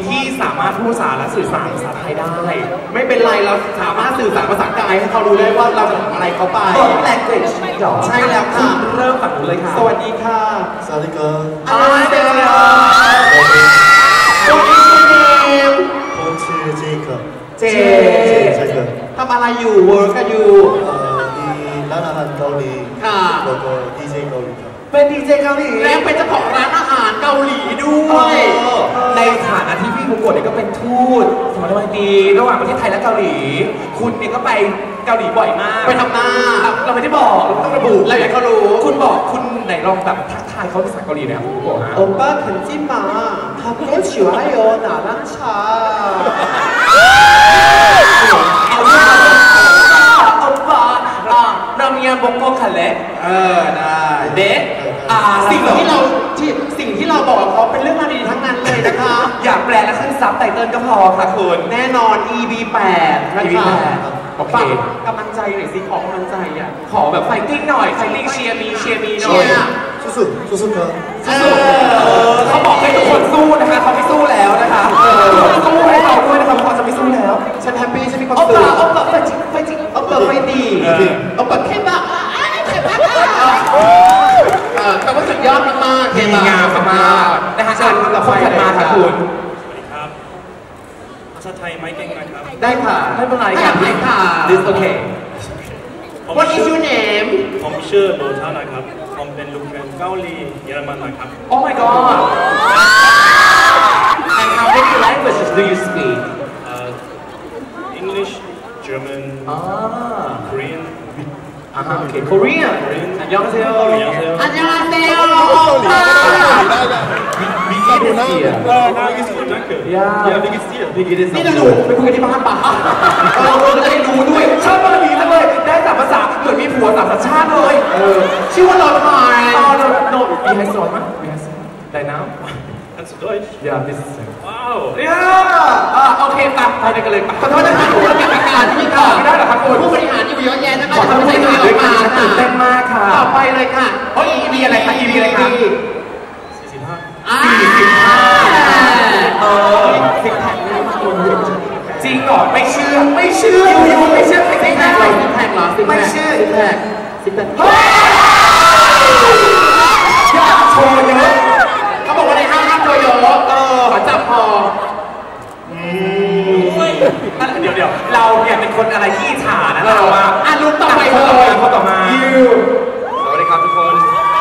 ที่สามารถพูดภาษาและสื่อสารภาษาไทยได้ไม่เป็นไรเราสามารถสื่อสารภาษากายให้เขารู้ได้ว่าเราจะทำอะไรเขาไปแลงเกจหรอใช่แล้วค่ะเริ่มฝั่งนู้นเลยค่ะสวัสดีค่ะสวัสดีครับเด็กๆตัวนี้ชื่อเนมผมชื่อเจครับเจใช่ครับทำอะไรอยู่เวิร์กกันอยู่มีร้านอาหารเกาหลีค่ะแล้วก็ดีเจเกาหลีครับเป็นดีเจเกาหลีแล้วเป็นเจ้าของร้านอาหารเกาหลีด้วยในฐานะที่พี่บุกโกะเนี่ยก็เป็นทูตสมัครมาดีระหว่างประเทศไทยและเกาหลีคุณเนี่ยก็ไปเกาหลีบ่อยมากไปทำหน้าเราไม่ได้บอกเราต้องระบุเราอยากเขารู้คุณบอกคุณไหนลองแบบทักทายเขาภาษาเกาหลีนะครับคุณบุกโกะฮะโอป้าขันจิมาทำเกชิวไอโอหนาลังชาเรามีบงโกคันเล็กได้เด็กสิ่งที่เราบอกเขาเป็นเรื่องราวดีทั้งนั้นเลยนะคะอยากแปลและขึ้นซับไตเติลก็พอค่ะคุณแน่นอน EB8 นะคะโอเคกำลังใจหน่อยสิขอกำลังใจอ่ะขอแบบไฟติ้งหน่อยไฟติ้งเชียร์มีหน่อยสู้ครับเขาบอกให้ทุกคนสู้นะคะเขาไม่สู้แล้วนะคะสู้ให้เราด้วยนะคะเขาจะไม่สู้แล้วฉันแฮปปี้ฉันมีความสุขเอาเปิดไฟจริงเอาเปิดไฟดีเอาเปิดแค่บ้าแต่ว่าสุดยอดมากๆดีงามมากนะคะเชิญกับคนถัดมาค่ะคุณครับภาษาไทยไม่เก่งนะครับได้ค่ะไม่เป็นไรค่ะค่ะ This okay What is your name ผมชื่อโรธานะครับผมเป็นลูกครึ่งเกาหลีเยอรมันนะครับ Oh my god And how many languages do you speak English German Korean Okay Korean 안녕하세요 안녕하세요 Wie geht es dir? Danke. Ja, wie geht's dir? Wie geht es dir? นี่เราดูไปคุยกันที่บ้านป่ะเราจะได้รู้ด้วยชอบมากดีจังเลยได้สามภาษาเหมือนมีผัวสามสัญชาติเลยชื่อว่าเราทาย no wie heißt du nochmal wie heißt du dein Name Kannst du Deutsch? Ja this is Wow โอเคไปไปกันเลยขอโทษนะคะผู้บริการที่ค่ะไม่ได้หรอครับคุณผู้บริหารอยู่เยอะแยะนะคะขอทำใจกันด้วยค่ะตื่นเต้นมากค่ะต่อไปเลยค่ะEB อะไรคะ EB อะไรคะซิกแพคจริงเหรอไม่เชื่อไม่เชื่อซิกแพคเหรอไม่เชื่อซิกแพคอย่าโชว์เยอะเขาบอกว่าในห้างโชว์เยอะขอจับพอเดี๋ยวเราเนี่ยเป็นคนอะไรที่ฉานะเราว่ารุ่นต่อไปเลยคนต่อมาสวัสดีครับทุกคน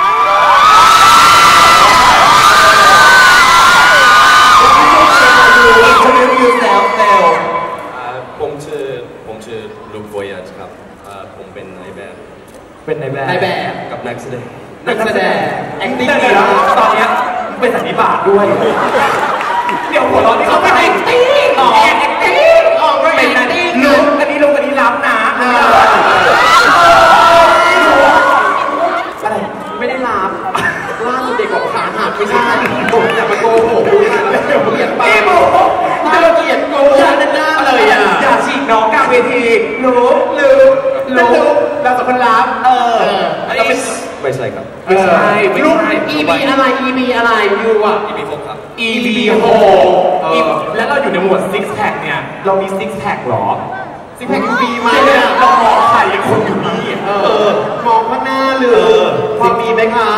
ผมชื่อลูกโบยัสครับผมเป็นนายแบบกับนักแสดง acting ดีแล้วตอนนี้เป็นสันนิบาตด้วยเดี๋ยวหัวเราะที่เขาเป็น acting เป็นนักลุกอันนี้รับนะอะไรไม่ได้รับล่าสุดเด็กบอกขาหักไม่ใช่ผมอย่ามาโกหกแล้วเดี๋ยวผมเกลียดป้าน่าเกลียดโกหกนั่นเลยอย่าฉีกน้องกลางเวทีรู้เราสองคนรับไม่ใช่ครับไม่ใช่ EB อะไร EB อะไรยูอ่ะ EB6 ครับ EB6 แล้วเราอยู่ในหมวด six pack เนี่ยเรามี six pack หรอ six pack อยู่ดีไหมเรามองใครคนอยู่นี่มองข้างหน้าเลยพอมีไหมคะ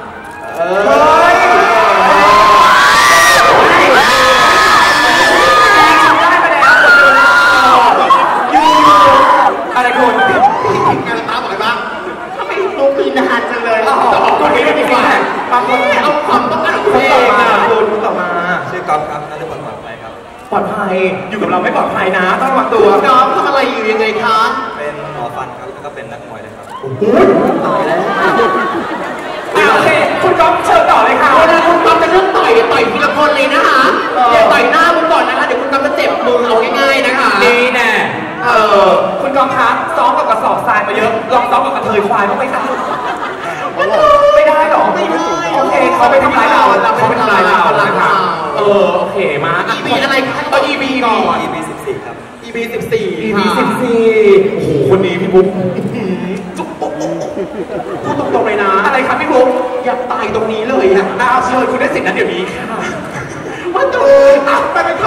อะไรคุณงานตาบอกอะไรบ้างทำไมตัวมีนานจังเลยตัวนี้ไม่มีแฟนบางคนเอาความต้องการของตัวเองคุณต่อมาชื่อกอล์ฟครับนักเรียนปลอดภัยครับปลอดภัยอยู่กับเราไม่ปลอดภัยนะต้องระวังตัวน้องทำอะไรอยู่ยังไงคะเป็นหมอฟันครับแล้วก็เป็นนักมวยเลยครับตายแล้วโอเคคุณก๊อฟเชิญต่อเลยค่ะวันนี้คุณก๊อฟจะเรื่องต่อยทีละคนเลยนะคะอย่าต่อยหน้าคุณก่อนนะคะเดี๋ยวคุณก๊อฟจะเจ็บมือเอาง่ายๆนะคะนี่แน่คุณกองทัพซ้อมกับกระสอบทรายมาเยอะลองซ้อมกับกระเทยควายบ้างไหมคะไม่ได้หรอไม่ได้โอเคเขาไปทำร้ายเราเขาไปทำร้ายเราโอเคมา EB อะไรเอา EB ก่อน EB14 ครับ EB14 โอ้โหคนนี้พี่บุ๊กจุ๊บพูดตรงๆเลยนะอะไรครับพี่บุ๊กอยากตายตรงนี้เลยเชิญคุณได้สิทธิ์นั้นเดี๋ยวนี้ค่ะมาดูไป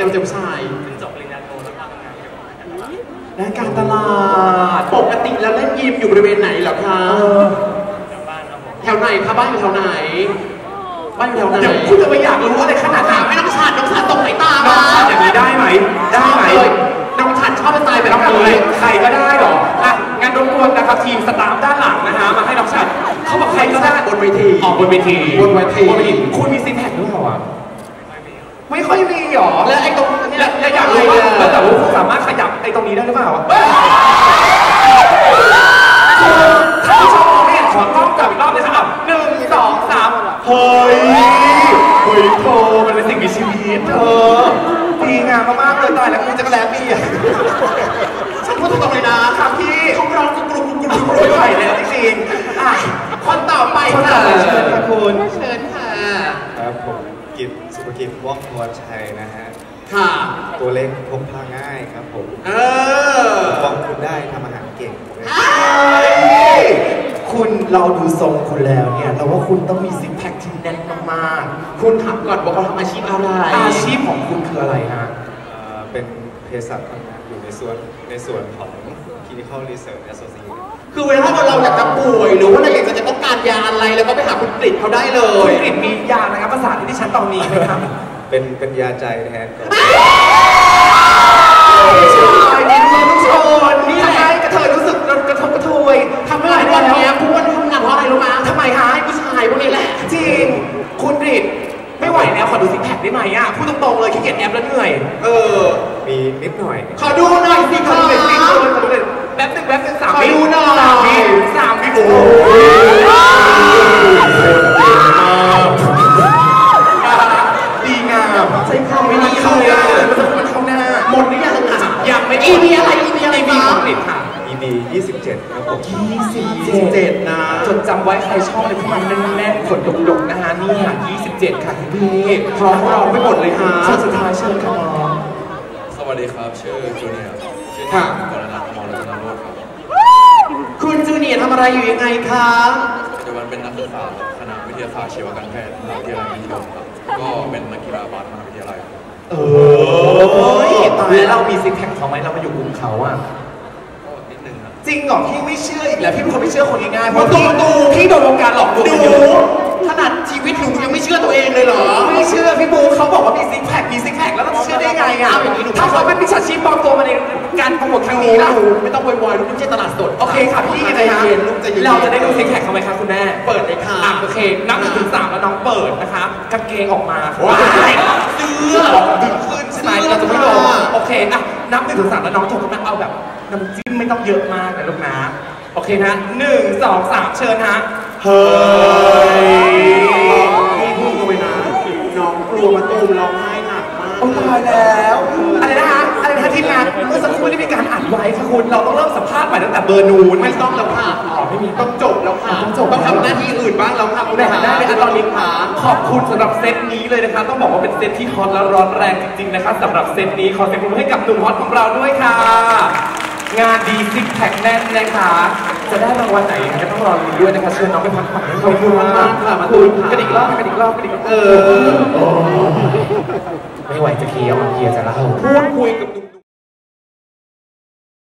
แล้วเจ้าชายขึ้นจบปริญญาโทแล้วก็ทำงานเกี่ยวกับการตลาดและการตลาดปกติแล้วเล่นยิมอยู่บริเวณไหนเหรอคะแถวบ้านครับผมแถวไหนคะบ้านอยู่แถวไหนบ้านอยู่แถวไหนเดี๋ยวคุณจะไปอยากรู้อะไรขนาดนั้นไม่ต้องฉาดน้องฉาดตกสายตาน้องมาฉันอย่างนี้ได้ไหมได้ไหมน้องฉาดชอบสไตล์แบบน้องนี้เลยใครก็ได้เหรออ่ะงานรบกวนนะครับทีมสตาฟด้านหลังนะฮะมาให้น้องฉันเขาบอกใครก็ได้บนเวทีออกบนเวทีบนเวทีคุณมีซิกแพคด้วยเหรอวะไม่ค่อยมีหรอและไอ้ตรงนี้และอยากรู้ว่าแต่ว่าคุณสามารถขยับไอ้ตรงนี้ได้หรือเปล่าท่านผู้ชมเนี่ยขอกล้องจับอีกรอบเลยครับ1 2 3เฮ้ยโธ่มันเป็นสิ่งมีชีวิตเธอดีงามมากๆเลยตายแล้วกูจะกระแลบี้อ่ะฉันพูดตรงๆเลยนะครับพี่เขาร้องกรุบกรุบกรุบกรุบไม่ไหวแล้วจริงๆอ่ะคนต่อไปคนต่อไปเชิญค่ะคุณเชิญค่ะครับผมกิจสุภกิจว่องนวลชัยนะฮะค่ะตัวเล็กพกพาง่ายครับผม ฟ้องคุณได้ทำอาหารเก่งคุณเราดูทรงคุณแล้วเนี่ยเราว่าคุณต้องมีซิกแพคที่แน่นมากคุณถามก่อนว่าเขาทำอาชีพอะไรๆอาชีพของคุณคืออะไรฮะเป็นเภสัชทำงานอยู่ในส่วนของ Clinical Research Associate คือเวลาเราอยากจะป่วยหรือว่าเราอยากจะต้องการยาอะไรแล้วก็ไปหาคุณกฤษเขาได้เลคุยณกฤษมียานะครับภาษาที่ดิฉันตอนนี้ไหมครับเป็นยาใจแทนก่อนใช่นี่รู้ทุกคนนี่แหละกระเทยรู้สึกกระทบกระทวยทำทำอะอะไร ไรวัวัน นนี้นี้ผู้ว่าทำงานเพราะอะไรรู้ไหมทำไมฮะให้ผู้ชายพวกนี้แหละจริงคุณกฤษไม่ไหวแล้วขอดูซิกแพคได้ไหมอ่ะพูดตรงๆเลยขี้เกียจแอปแล้วเหนื่อยมีนิดหน่อยขอดูหน่อยสิขอคะดูเลยสิขอดูเลยแป๊บหนึ่ง3 ขอวิดูหน่อย 3 วิโอ้ดีงามใช้คำไม่ดีเข้าหน้ามันเข้าหน้าหมดหรือยังอ่ะยังไม่อีพีอะไรอีพีอะไรมีคะของติดค่ะ ED 27 ครับผม 27นะจดจำไว้ใครชอบเลยที่มันแน่นๆขนดกๆนะฮะนี่ค่ะ27 ค่ะคุณพี่พร้อมเราไปหมดเลยฮะช่วงสุดท้ายเชิญค่ะน้องสวัสดีครับ ชื่อจูเนียร์ชื่อค่ะกรณัฐ อมรรัตนโรจน์ครับคุณจูเนียร์ทำอะไรอยู่ยังไงคะปัจจุบันเป็นนักศึกษาคณะวิทยาศาสตร์ชีวการแพทย์มหาวิทยาลัยมหิดลครับก็เป็นนักกีฬาบาสมหาวิทยาลัยครับตายแล้วเรามีซิกแพคเขาไหมเรามาอยู่กลุ่มเขาอ่ะก็นิดนึงครับจริงเหรอพี่ไม่เชื่ออีกแล้วพี่เป็นคนไม่เชื่อคนง่ายๆเพมาราะดูพี่โดนวงการหลอกลวงดูมาเยอะขนาดชีวิตหนูยังไม่เชื่อตัวเองเลยเหรอไม่เชื่อพี่บูเขาบอกว่ามีซิกแพคแล้วเราจะเชื่อได้ไงอ่ะเอาอย่างนี้หนูถ้าเขาเป็นมิจฉาชีพปลอมตัวมาในการโปรโมทครั้งนี้ล่ะไม่ต้องวายๆลูกไม่ใช่ตลาดสดโอเคค่ะพี่ใจนะฮะเย็นลูกใจเย็นเราจะได้ดูซิกแพคเขาไหมคะคุณแม่เปิดเลยค่ะโอเคนับ1 ถึง 3แล้วน้องเปิดนะคะกางเกงออกมาว้ายเสื้อดึงขึ้นใช่ไหมเราจะไม่ลงโอเคอ่ะนับ1 ถึง 3แล้วน้องถกขึ้นมาเอาแบบน้ำจิ้มไม่ต้องเยอะมากนะลูกนะโอเคนะ1 2 3เชิญฮะเฮ้ยพี่พูดเลยนะ น้องกลัวมาตูมร้องไห้หนักมากโอ้ตายแล้วอะไรนะคะทีมงานเมื่อสักครู่ได้มีการอัดไว้ค่ะคุณเราต้องเริ่มสัมภาษณ์ใหม่ตั้งแต่เบอร์นูนไม่ต้องแล้วค่ะอ๋อไม่มีต้องจบแล้วค่ะต้องจบต้องทำหน้าที่อื่นบ้างแล้วค่ะคุณได้ขาได้เลยค่ะตอนนี้ค่ะขอบคุณสำหรับเซตนี้เลยนะคะต้องบอกว่าเป็นเซตที่ฮอตและร้อนแรงจริงๆนะคะสำหรับเซตนี้ขอเสียงปรบมือให้กับหนุ่มฮอตของเราด้วยค่ะ งานดีซิกแพคแน่นนะคะจะได้รางวัลไหนก็ต้องรอลุ้นด้วยนะคะเชิญน้องไปพักผ่อนให้ขอบคุณมากค่ะมาคุณกระดิกรอบกระดิกรอบไม่ไหวจะเคลียร์จะเล่าพูดคุยกับหนุ่ม